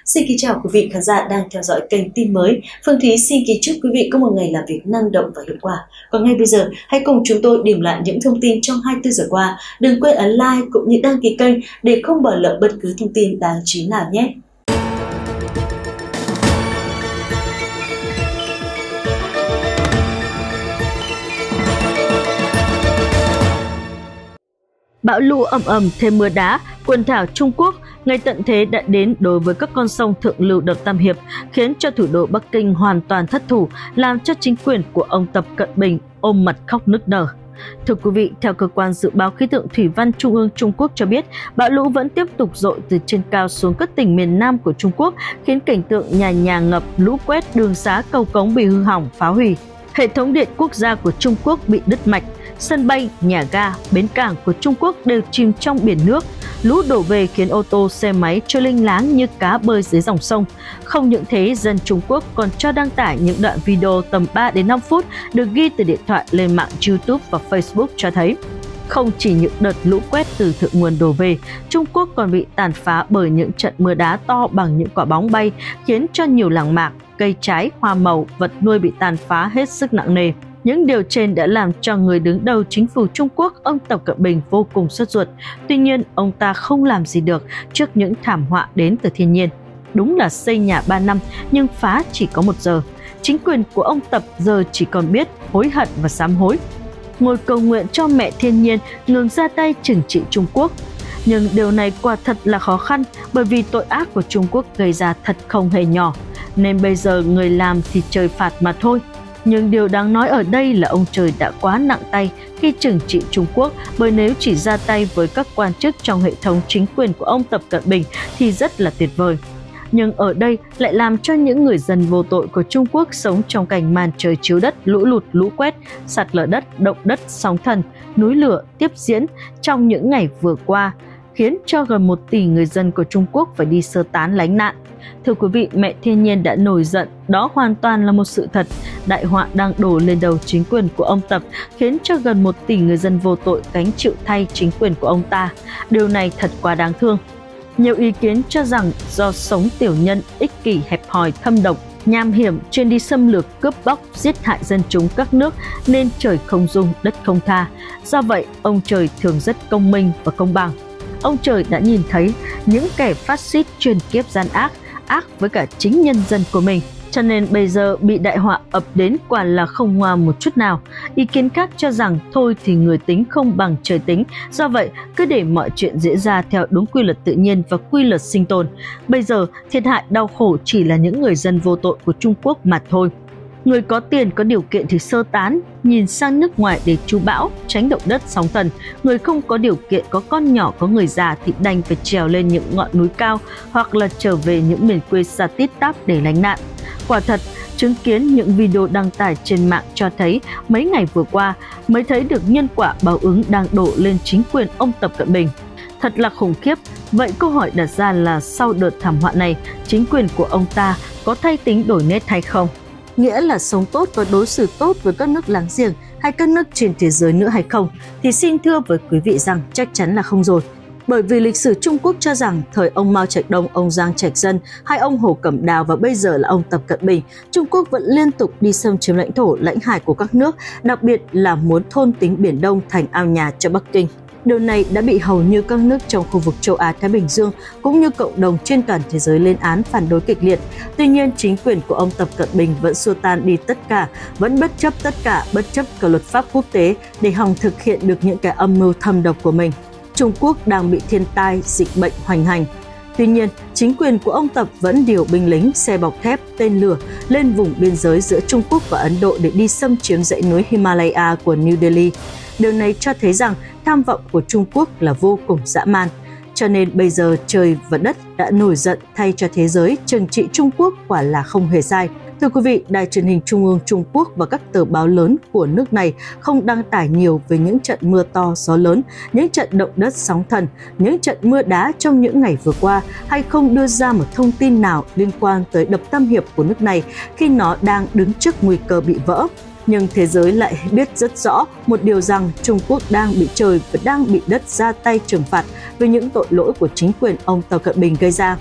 Xin kính chào quý vị khán giả đang theo dõi kênh tin mới. Phương Thúy xin kính chúc quý vị có một ngày làm việc năng động và hiệu quả. Còn ngay bây giờ, hãy cùng chúng tôi điểm lại những thông tin trong 24 giờ qua. Đừng quên ấn like cũng như đăng ký kênh để không bỏ lỡ bất cứ thông tin đáng chú ý nào nhé. Bão lũ ầm ầm thêm mưa đá, quần đảo Trung Quốc, ngày tận thế đã đến đối với các con sông thượng lưu đập Tam Hiệp, khiến cho thủ đô Bắc Kinh hoàn toàn thất thủ, làm cho chính quyền của ông Tập Cận Bình ôm mặt khóc nức nở. Thưa quý vị, theo cơ quan dự báo khí tượng thủy văn Trung ương Trung Quốc cho biết, bão lũ vẫn tiếp tục dội từ trên cao xuống các tỉnh miền Nam của Trung Quốc, khiến cảnh tượng nhà ngập, lũ quét, đường xá, cầu cống bị hư hỏng, phá hủy. Hệ thống điện quốc gia của Trung Quốc bị đứt mạch, sân bay, nhà ga, bến cảng của Trung Quốc đều chìm trong biển nước. Lũ đổ về khiến ô tô, xe máy trôi linh láng như cá bơi dưới dòng sông. Không những thế, dân Trung Quốc còn cho đăng tải những đoạn video tầm 3 đến 5 phút được ghi từ điện thoại lên mạng YouTube và Facebook cho thấy không chỉ những đợt lũ quét từ thượng nguồn đổ về, Trung Quốc còn bị tàn phá bởi những trận mưa đá to bằng những quả bóng bay, khiến cho nhiều làng mạc, cây trái, hoa màu, vật nuôi bị tàn phá hết sức nặng nề. Những điều trên đã làm cho người đứng đầu chính phủ Trung Quốc, ông Tập Cận Bình vô cùng sốt ruột. Tuy nhiên, ông ta không làm gì được trước những thảm họa đến từ thiên nhiên. Đúng là xây nhà 3 năm nhưng phá chỉ có 1 giờ. Chính quyền của ông Tập giờ chỉ còn biết hối hận và sám hối. Ngồi cầu nguyện cho mẹ thiên nhiên ngừng ra tay trừng trị Trung Quốc. Nhưng điều này quả thật là khó khăn, bởi vì tội ác của Trung Quốc gây ra thật không hề nhỏ. Nên bây giờ người làm thì trời phạt mà thôi. Nhưng điều đáng nói ở đây là ông trời đã quá nặng tay khi trừng trị Trung Quốc, bởi nếu chỉ ra tay với các quan chức trong hệ thống chính quyền của ông Tập Cận Bình thì rất là tuyệt vời. Nhưng ở đây lại làm cho những người dân vô tội của Trung Quốc sống trong cảnh màn trời chiếu đất, lũ lụt, lũ quét, sạt lở đất, động đất, sóng thần, núi lửa tiếp diễn trong những ngày vừa qua, khiến cho gần 1 tỷ người dân của Trung Quốc phải đi sơ tán lánh nạn. Thưa quý vị, mẹ thiên nhiên đã nổi giận, đó hoàn toàn là một sự thật. Đại họa đang đổ lên đầu chính quyền của ông Tập, khiến cho gần 1 tỷ người dân vô tội gánh chịu thay chính quyền của ông ta. Điều này thật quá đáng thương. Nhiều ý kiến cho rằng do sống tiểu nhân, ích kỷ, hẹp hòi, thâm độc, nham hiểm, chuyên đi xâm lược, cướp bóc, giết hại dân chúng các nước nên trời không dung, đất không tha. Do vậy, ông trời thường rất công minh và công bằng. Ông trời đã nhìn thấy những kẻ phát xít truyền kiếp gian ác với cả chính nhân dân của mình. Cho nên bây giờ bị đại họa ập đến quả là không ngoa một chút nào. Ý kiến khác cho rằng thôi thì người tính không bằng trời tính. Do vậy, cứ để mọi chuyện diễn ra theo đúng quy luật tự nhiên và quy luật sinh tồn. Bây giờ, thiệt hại đau khổ chỉ là những người dân vô tội của Trung Quốc mà thôi. Người có tiền có điều kiện thì sơ tán, nhìn sang nước ngoài để trú bão, tránh động đất sóng thần. Người không có điều kiện, có con nhỏ, có người già thì đành phải trèo lên những ngọn núi cao hoặc là trở về những miền quê xa tít tắp để lánh nạn. Quả thật, chứng kiến những video đăng tải trên mạng cho thấy mấy ngày vừa qua mới thấy được nhân quả báo ứng đang đổ lên chính quyền ông Tập Cận Bình. Thật là khủng khiếp. Vậy câu hỏi đặt ra là sau đợt thảm họa này, chính quyền của ông ta có thay tính đổi nét hay không? Nghĩa là sống tốt và đối xử tốt với các nước láng giềng hay các nước trên thế giới nữa hay không? Thì xin thưa với quý vị rằng chắc chắn là không rồi. Bởi vì lịch sử Trung Quốc cho rằng thời ông Mao Trạch Đông, ông Giang Trạch Dân hay ông Hồ Cẩm Đào và bây giờ là ông Tập Cận Bình, Trung Quốc vẫn liên tục đi xâm chiếm lãnh thổ, lãnh hải của các nước, đặc biệt là muốn thôn tính Biển Đông thành ao nhà cho Bắc Kinh. Điều này đã bị hầu như các nước trong khu vực châu Á-Thái Bình Dương cũng như cộng đồng trên toàn thế giới lên án phản đối kịch liệt. Tuy nhiên, chính quyền của ông Tập Cận Bình vẫn xua tan đi tất cả, vẫn bất chấp tất cả, bất chấp cả luật pháp quốc tế để hòng thực hiện được những cái âm mưu thâm độc của mình. Trung Quốc đang bị thiên tai, dịch bệnh hoành hành. Tuy nhiên, chính quyền của ông Tập vẫn điều binh lính, xe bọc thép, tên lửa lên vùng biên giới giữa Trung Quốc và Ấn Độ để đi xâm chiếm dãy núi Himalaya của New Delhi. Điều này cho thấy rằng tham vọng của Trung Quốc là vô cùng dã man. Cho nên bây giờ trời và đất đã nổi giận thay cho thế giới trừng trị Trung Quốc quả là không hề sai. Thưa quý vị, Đài truyền hình Trung ương Trung Quốc và các tờ báo lớn của nước này không đăng tải nhiều về những trận mưa to gió lớn, những trận động đất sóng thần, những trận mưa đá trong những ngày vừa qua, hay không đưa ra một thông tin nào liên quan tới đập Tam Hiệp của nước này khi nó đang đứng trước nguy cơ bị vỡ. Nhưng thế giới lại biết rất rõ một điều rằng Trung Quốc đang bị trời và đang bị đất ra tay trừng phạt về những tội lỗi của chính quyền ông Tập Cận Bình gây ra.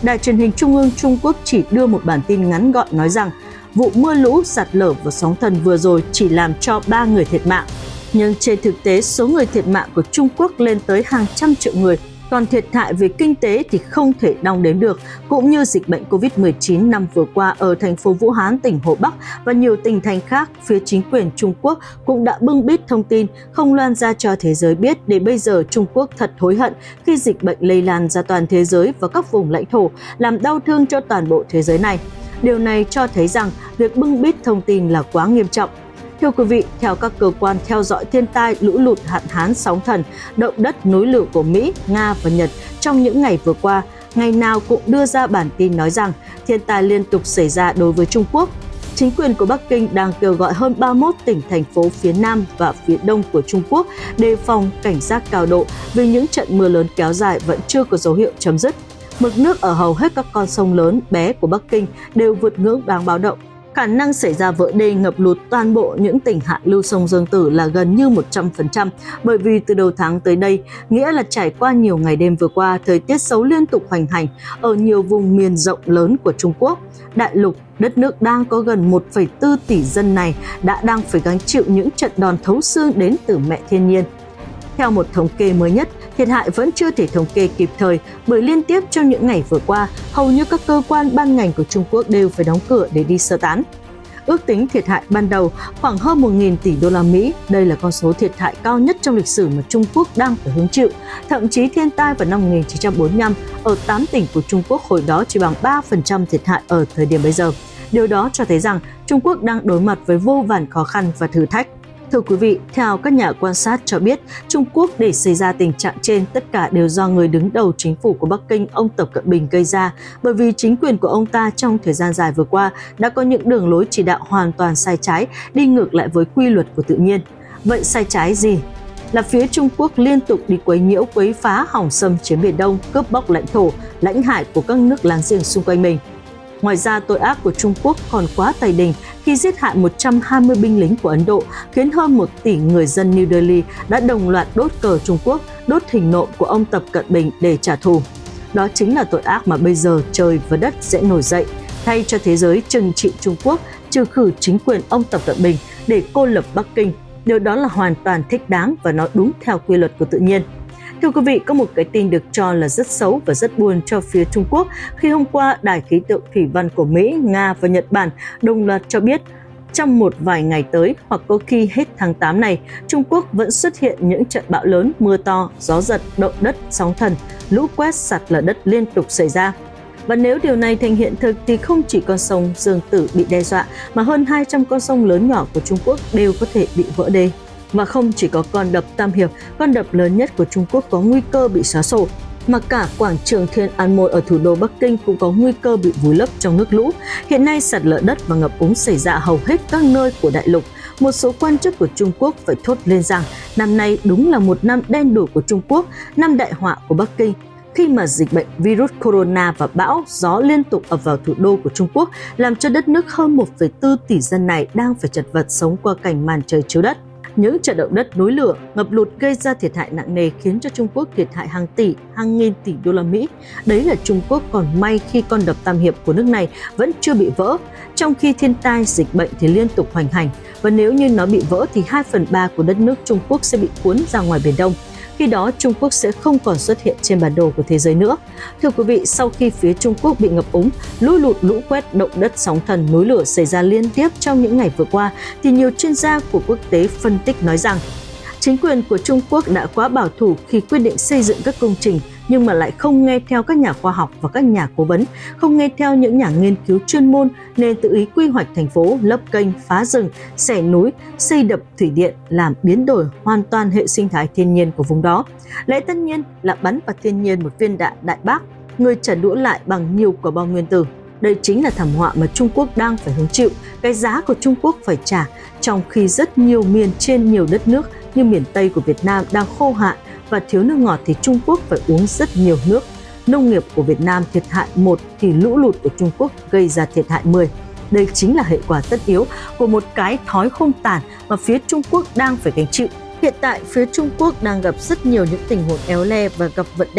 Đài truyền hình Trung ương Trung Quốc chỉ đưa một bản tin ngắn gọn nói rằng vụ mưa lũ, sạt lở và sóng thần vừa rồi chỉ làm cho 3 người thiệt mạng. Nhưng trên thực tế, số người thiệt mạng của Trung Quốc lên tới hàng trăm triệu người, còn thiệt hại về kinh tế thì không thể đong đếm được, cũng như dịch bệnh Covid-19 năm vừa qua ở thành phố Vũ Hán, tỉnh Hồ Bắc và nhiều tỉnh thành khác, phía chính quyền Trung Quốc cũng đã bưng bít thông tin, không loan ra cho thế giới biết để bây giờ Trung Quốc thật hối hận khi dịch bệnh lây lan ra toàn thế giới và các vùng lãnh thổ, làm đau thương cho toàn bộ thế giới này. Điều này cho thấy rằng việc bưng bít thông tin là quá nghiêm trọng. Thưa quý vị, theo các cơ quan theo dõi thiên tai, lũ lụt, hạn hán, sóng thần, động đất, núi lửa của Mỹ, Nga và Nhật trong những ngày vừa qua, ngày nào cũng đưa ra bản tin nói rằng thiên tai liên tục xảy ra đối với Trung Quốc. Chính quyền của Bắc Kinh đang kêu gọi hơn 31 tỉnh, thành phố phía Nam và phía Đông của Trung Quốc đề phòng cảnh giác cao độ vì những trận mưa lớn kéo dài vẫn chưa có dấu hiệu chấm dứt. Mực nước ở hầu hết các con sông lớn, bé của Bắc Kinh đều vượt ngưỡng đáng báo động. Khả năng xảy ra vỡ đê, ngập lụt toàn bộ những tỉnh hạ lưu sông Dương Tử là gần như 100%, bởi vì từ đầu tháng tới đây, nghĩa là trải qua nhiều ngày đêm vừa qua, thời tiết xấu liên tục hoành hành ở nhiều vùng miền rộng lớn của Trung Quốc. Đại lục, đất nước đang có gần 1,4 tỷ dân này đang phải gánh chịu những trận đòn thấu xương đến từ mẹ thiên nhiên. Theo một thống kê mới nhất, thiệt hại vẫn chưa thể thống kê kịp thời bởi liên tiếp trong những ngày vừa qua, hầu như các cơ quan ban ngành của Trung Quốc đều phải đóng cửa để đi sơ tán. Ước tính thiệt hại ban đầu khoảng hơn 1.000 tỷ đô la Mỹ. Đây là con số thiệt hại cao nhất trong lịch sử mà Trung Quốc đang phải hứng chịu. Thậm chí thiên tai vào năm 1945 ở 8 tỉnh của Trung Quốc hồi đó chỉ bằng 3% thiệt hại ở thời điểm bây giờ. Điều đó cho thấy rằng Trung Quốc đang đối mặt với vô vàn khó khăn và thử thách. Thưa quý vị, theo các nhà quan sát cho biết, Trung Quốc để xảy ra tình trạng trên tất cả đều do người đứng đầu chính phủ của Bắc Kinh, ông Tập Cận Bình gây ra, bởi vì chính quyền của ông ta trong thời gian dài vừa qua đã có những đường lối chỉ đạo hoàn toàn sai trái, đi ngược lại với quy luật của tự nhiên. Vậy sai trái gì? Là phía Trung Quốc liên tục đi quấy nhiễu, quấy phá, hòng xâm chiếm Biển Đông, cướp bóc lãnh thổ, lãnh hải của các nước láng giềng xung quanh mình. Ngoài ra, tội ác của Trung Quốc còn quá tày đình khi giết hại 120 binh lính của Ấn Độ, khiến hơn 1 tỷ người dân New Delhi đã đồng loạt đốt cờ Trung Quốc, đốt hình nộm của ông Tập Cận Bình để trả thù. Đó chính là tội ác mà bây giờ trời và đất sẽ nổi dậy, thay cho thế giới trừng trị Trung Quốc, trừ khử chính quyền ông Tập Cận Bình để cô lập Bắc Kinh. Điều đó là hoàn toàn thích đáng và nó đúng theo quy luật của tự nhiên. Thưa quý vị, có một cái tin được cho là rất xấu và rất buồn cho phía Trung Quốc khi hôm qua Đài khí tượng thủy văn của Mỹ, Nga và Nhật Bản đồng loạt cho biết trong một vài ngày tới hoặc có khi hết tháng 8 này, Trung Quốc vẫn xuất hiện những trận bão lớn, mưa to, gió giật, động đất, sóng thần, lũ quét, sạt lở đất liên tục xảy ra. Và nếu điều này thành hiện thực thì không chỉ con sông Dương Tử bị đe dọa mà hơn 200 con sông lớn nhỏ của Trung Quốc đều có thể bị vỡ đê. Và không chỉ có con đập Tam Hiệp, con đập lớn nhất của Trung Quốc có nguy cơ bị xóa sổ, mà cả quảng trường Thiên An Môn ở thủ đô Bắc Kinh cũng có nguy cơ bị vùi lấp trong nước lũ. Hiện nay sạt lở đất và ngập úng xảy ra hầu hết các nơi của đại lục. Một số quan chức của Trung Quốc phải thốt lên rằng năm nay đúng là một năm đen đủi của Trung Quốc, năm đại họa của Bắc Kinh, khi mà dịch bệnh virus corona và bão gió liên tục ập vào thủ đô của Trung Quốc, làm cho đất nước hơn 1,4 tỷ dân này đang phải chật vật sống qua cảnh màn trời chiếu đất. Những trận động đất, núi lửa, ngập lụt gây ra thiệt hại nặng nề khiến cho Trung Quốc thiệt hại hàng tỷ, hàng nghìn tỷ đô la Mỹ. Đấy là Trung Quốc còn may khi con đập Tam Hiệp của nước này vẫn chưa bị vỡ, trong khi thiên tai, dịch bệnh thì liên tục hoành hành. Và nếu như nó bị vỡ thì 2/3 của đất nước Trung Quốc sẽ bị cuốn ra ngoài Biển Đông. Khi đó, Trung Quốc sẽ không còn xuất hiện trên bản đồ của thế giới nữa. Thưa quý vị, sau khi phía Trung Quốc bị ngập úng, lũ lụt, lũ quét, động đất, sóng thần, núi lửa xảy ra liên tiếp trong những ngày vừa qua, thì nhiều chuyên gia của quốc tế phân tích nói rằng chính quyền của Trung Quốc đã quá bảo thủ khi quyết định xây dựng các công trình, nhưng mà lại không nghe theo các nhà khoa học và các nhà cố vấn, không nghe theo những nhà nghiên cứu chuyên môn nên tự ý quy hoạch thành phố, lấp kênh, phá rừng, xẻ núi, xây đập thủy điện, làm biến đổi hoàn toàn hệ sinh thái thiên nhiên của vùng đó. Lẽ tất nhiên là bắn vào thiên nhiên một viên đạn đại bác, người trả đũa lại bằng nhiều quả bom nguyên tử. Đây chính là thảm họa mà Trung Quốc đang phải hứng chịu, cái giá của Trung Quốc phải trả, trong khi rất nhiều miền trên nhiều đất nước như miền Tây của Việt Nam đang khô hạn và thiếu nước ngọt thì Trung Quốc phải uống rất nhiều nước. Nông nghiệp của Việt Nam thiệt hại 1 thì lũ lụt của Trung Quốc gây ra thiệt hại 10. Đây chính là hệ quả tất yếu của một cái thói hung tàn mà phía Trung Quốc đang phải gánh chịu. Hiện tại, phía Trung Quốc đang gặp rất nhiều những tình huống éo le và gặp vận đen.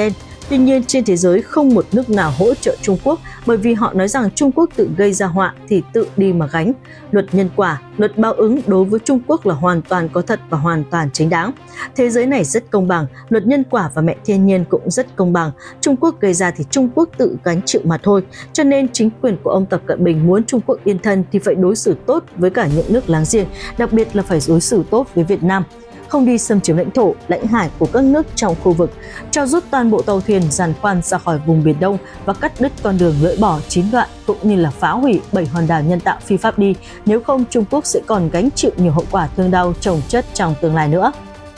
Tuy nhiên, trên thế giới không một nước nào hỗ trợ Trung Quốc bởi vì họ nói rằng Trung Quốc tự gây ra họa thì tự đi mà gánh. Luật nhân quả, luật báo ứng đối với Trung Quốc là hoàn toàn có thật và hoàn toàn chính đáng. Thế giới này rất công bằng, luật nhân quả và mẹ thiên nhiên cũng rất công bằng. Trung Quốc gây ra thì Trung Quốc tự gánh chịu mà thôi. Cho nên chính quyền của ông Tập Cận Bình muốn Trung Quốc yên thân thì phải đối xử tốt với cả những nước láng giềng, đặc biệt là phải đối xử tốt với Việt Nam. Không đi xâm chiếm lãnh thổ, lãnh hải của các nước trong khu vực, cho rút toàn bộ tàu thuyền giàn khoan ra khỏi vùng Biển Đông và cắt đứt con đường lưỡi bò 9 đoạn cũng như là phá hủy 7 hòn đảo nhân tạo phi pháp đi. Nếu không, Trung Quốc sẽ còn gánh chịu nhiều hậu quả thương đau chồng chất trong tương lai nữa.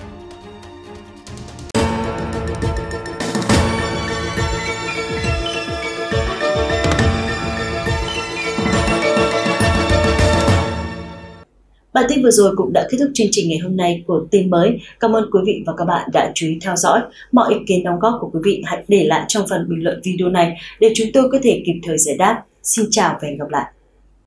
Bản tin vừa rồi cũng đã kết thúc chương trình ngày hôm nay của Tin Mới. Cảm ơn quý vị và các bạn đã chú ý theo dõi. Mọi ý kiến đóng góp của quý vị hãy để lại trong phần bình luận video này để chúng tôi có thể kịp thời giải đáp. Xin chào và hẹn gặp lại.